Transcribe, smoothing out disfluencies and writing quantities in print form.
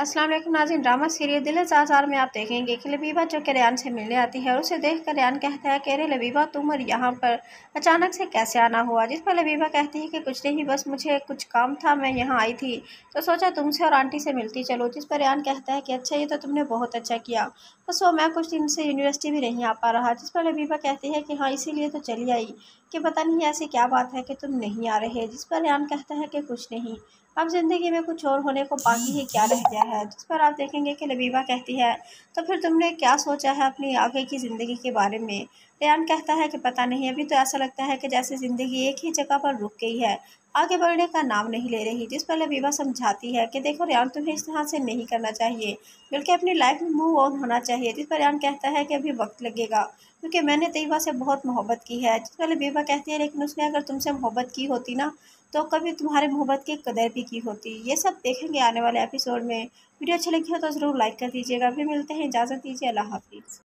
अस्सलाम वालेकुम नाज़रीन। ड्रामा सीरियल दिल है ज़ार में आप देखेंगे कि लबीबा जो कि रेयान से मिलने आती है और उसे देखकर रेयान कहता है कि अरे लबीबा, तुम और यहाँ पर अचानक से कैसे आना हुआ। जिस पर लबीबा कहती है कि कुछ नहीं, बस मुझे कुछ काम था, मैं यहाँ आई थी तो सोचा तुमसे और आंटी से मिलती चलो। जिस पर रेयान कहता है कि अच्छा, ये तो तुमने बहुत अच्छा किया, बस वो मैं कुछ दिन से यूनिवर्सिटी भी नहीं आ पा रहा। जिस पर लबीबा कहती है कि हाँ, इसीलिए तो चली आई कि पता नहीं ऐसी क्या बात है कि तुम नहीं आ रहे। जिस पर रेयान कहता है कि कुछ नहीं, अब ज़िंदगी में कुछ और होने को बाकी ही क्या रह गया है। जिस पर आप देखेंगे कि लबीबा कहती है तो फिर तुमने क्या सोचा है अपनी आगे की ज़िंदगी के बारे में। रेयान कहता है कि पता नहीं, अभी तो ऐसा लगता है कि जैसे ज़िंदगी एक ही जगह पर रुक गई है, आगे बढ़ने का नाम नहीं ले रही। जिस पर लबीबा समझाती है कि देखो रेयान, तुम्हें इस तरह से नहीं करना चाहिए, बल्कि अपनी लाइफ में मूव ऑन होना चाहिए। जिस पर रेयान कहता है कि अभी वक्त लगेगा, क्योंकि मैंने तैयबा से बहुत मोहब्बत की है। जिस पर लबीबा कहती है लेकिन उसने अगर तुमसे मोहब्बत की होती ना, तो कभी तुम्हारे मोहब्बत की कदर भी की होती। ये सब देखेंगे आने वाले एपिसोड में। वीडियो अच्छी लगी हो तो ज़रूर लाइक कर दीजिएगा। फिर मिलते हैं, इजाज़त दीजिए, अल्लाह हाफिज़।